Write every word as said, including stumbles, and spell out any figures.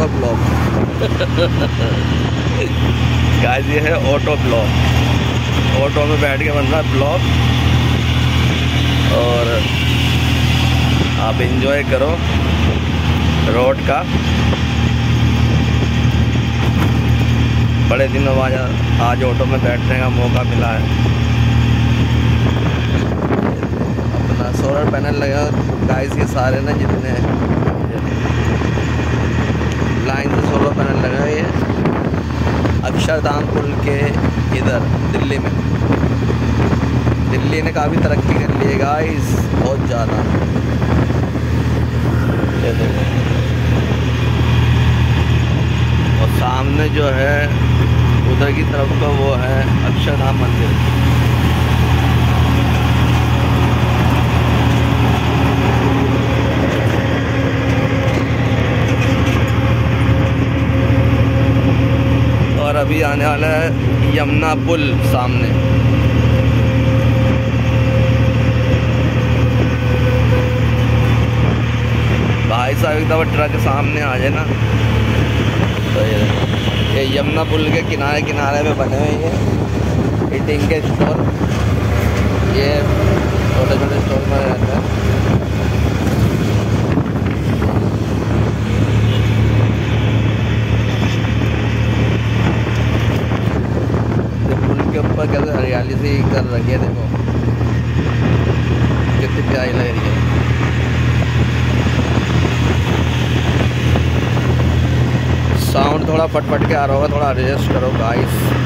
Block. Guys ये है auto block. Auto में बैठ के बन रहा है ब्लॉक और आप एंजॉय करो रोड का। बड़े दिनों बाद आज ऑटो में बैठने का मौका मिला है। अपना सोलर पैनल लगा गाइस, ये सारे ना जितने लाइन से सोलर पैनल लगा है ये अक्षरधाम पुल के इधर दिल्ली में। दिल्ली ने काफ़ी तरक्की कर ली है गाइस, बहुत ज़्यादा। ये देखो, और सामने जो है उधर की तरफ का वो है अक्षरधाम मंदिर। और अभी आने वाला है यमुना पुल सामने। भाई साहब एक दफ़ा ट्रक सामने आ जाए ना तो ये ये यमुना पुल के किनारे किनारे पे बने हुए हैं ईटिंग के स्टोर। ये छोटे छोटे स्टोर में रहते हैं। के ऊपर कैसे हरियाली से कर रखी है, देखो कितनी प्यारी लग रही है। साउंड थोड़ा फटफट के आ रहा होगा, थोड़ा एडजस्ट करो गाइस।